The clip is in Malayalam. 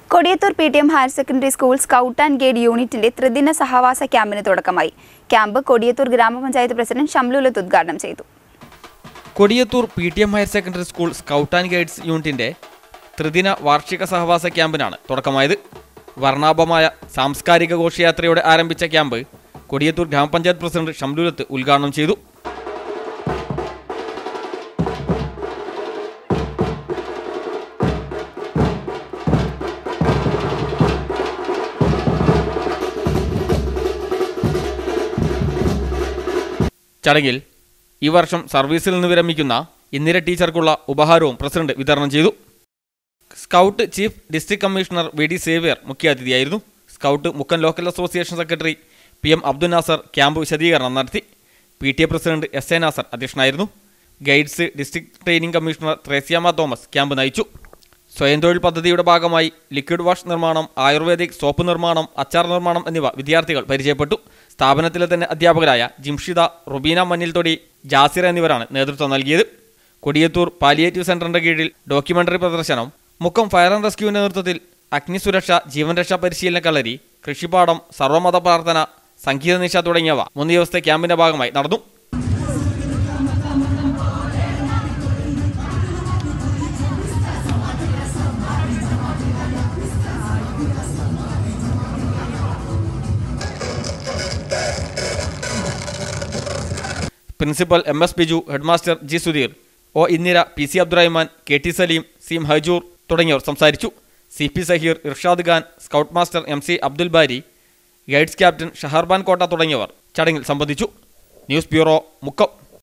Kodiyathur PTM higher secondary school scout and guide യൂണിറ്റിന്റെ ത്രിദിന സഹവാസ ക്യാമ്പിന് തുടക്കമായി. ക്യാമ്പ് കൊടിയത്തൂർ ഗ്രാമപഞ്ചായത്ത് പ്രസിഡന്റ് ഷംലുലത്ത് ഉദ്ഘാടനം ചെയ്തു. Kodiyathur PTM higher secondary school scout and guides യൂണിറ്റിന്റെ ത്രിദിന വാർഷിക സഹവാസ ക്യാമ്പിനാണ് തുടക്കമായത്. വർണ്ണാഭമായ സാംസ്കാരിക ഘോഷയാത്രയോടെ ആരംഭിച്ച ക്യാമ്പ് കൊടിയത്തൂർ ഗ്രാമപഞ്ചായത്ത് പ്രസിഡന്റ് ഷംലുലത്ത് ഉദ്ഘാടനം ചെയ്തു. ചടങ്ങിൽ ഈ വർഷം സർവീസിൽ നിന്ന് വിരമിക്കുന്ന ഇന്ദിര ടീച്ചർക്കുള്ള ഉപഹാരവും പ്രസിഡന്റ് വിതരണം ചെയ്തു. Scout chief district commissioner VD Xavier മുഖ്യാതിഥിയായിരുന്നു. Scout Mukkam local association secretary PM Abdul Nasar camp വിശദീകരണം നടത്തി. PTA പ്രസിഡന്റ് SA നാസർ അധ്യക്ഷനായിരുന്നു. Guides district training commissioner Thresiamma Thomas camp നയിച്ചു. സ്വയം തൊഴിൽ പദ്ധതിയുടെ ഭാഗമായി ലിക്വിഡ് വാഷ് നിർമ്മാണം, ആയുർവേദിക് സോപ്പ് നിർമ്മാണം, അച്ചാർ നിർമ്മാണം എന്നിവ വിദ്യാർത്ഥികൾ പരിചയപ്പെട്ടു. സ്ഥാപനത്തിലെ തന്നെ അധ്യാപകരായ ജിംഷിദ, റുബീന മന്നിൽത്തൊടി, ജാസിർ എന്നിവരാണ് നേതൃത്വം നൽകിയത്. കൊടിയത്തൂർ പാലിയേറ്റീവ് സെന്ററിന്റെ കീഴിൽ ഡോക്യുമെന്ററി പ്രദർശനം, മുക്കം ഫയർ ആൻഡ് റെസ്ക്യൂവിന്റെ നേതൃത്വത്തിൽ അഗ്നിസുരക്ഷ, ജീവൻ രക്ഷാ പരിശീലന കളരി, കൃഷിപ്പാടം, സർവ്വമത പ്രാർത്ഥന, സംഗീത നിശ തുടങ്ങിയവ 3 ദിവസത്തെ ക്യാമ്പിന്റെ ഭാഗമായി നടന്നു. Principal MS Biju, headmaster G Sudheer, O Indira, PC Abdurahman, KT Saleem, C Hajoor തുടങ്ങിയവർ സംസാരിച്ചു. CP Saheer, Irshad Khan, scout master MC Abdul Bari, guides captain Shaharban Kotta തുടങ്ങിയവർ ചടങ്ങിൽ സംബന്ധിച്ചു. News bureau, Mukkam.